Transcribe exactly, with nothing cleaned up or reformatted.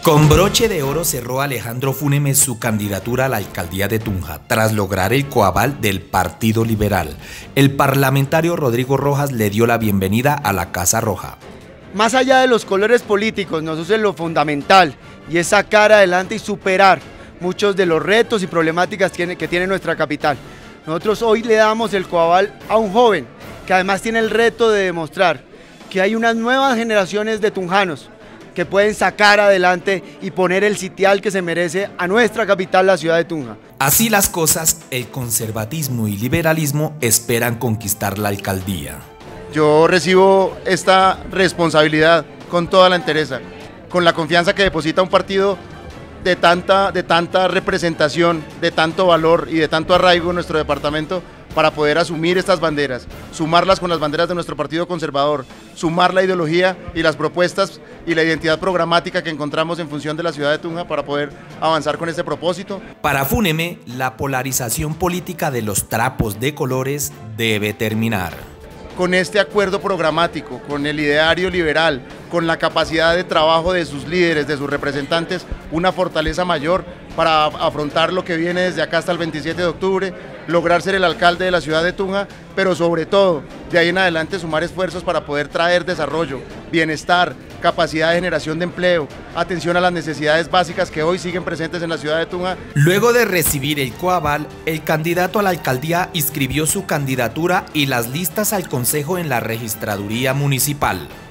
Con broche de oro cerró Alejandro Fúneme su candidatura a la alcaldía de Tunja, tras lograr el coaval del Partido Liberal. El parlamentario Rodrigo Rojas le dio la bienvenida a la Casa Roja. Más allá de los colores políticos, nosotros es lo fundamental, y es sacar adelante y superar muchos de los retos y problemáticas que tiene nuestra capital. Nosotros hoy le damos el coaval a un joven, que además tiene el reto de demostrar que hay unas nuevas generaciones de tunjanos, que pueden sacar adelante y poner el sitial que se merece a nuestra capital, la ciudad de Tunja. Así las cosas, el conservatismo y liberalismo esperan conquistar la alcaldía. Yo recibo esta responsabilidad con toda la entereza, con la confianza que deposita un partido de tanta, de tanta representación, de tanto valor y de tanto arraigo en nuestro departamento, para poder asumir estas banderas, sumarlas con las banderas de nuestro partido conservador, sumar la ideología y las propuestas y la identidad programática que encontramos en función de la ciudad de Tunja para poder avanzar con este propósito. Para Fúneme, la polarización política de los trapos de colores debe terminar. Con este acuerdo programático, con el ideario liberal, con la capacidad de trabajo de sus líderes, de sus representantes, una fortaleza mayor para afrontar lo que viene desde acá hasta el veintisiete de octubre, lograr ser el alcalde de la ciudad de Tunja, pero sobre todo, de ahí en adelante sumar esfuerzos para poder traer desarrollo, bienestar, capacidad de generación de empleo, atención a las necesidades básicas que hoy siguen presentes en la ciudad de Tunja. Luego de recibir el coaval, el candidato a la alcaldía inscribió su candidatura y las listas al consejo en la registraduría municipal.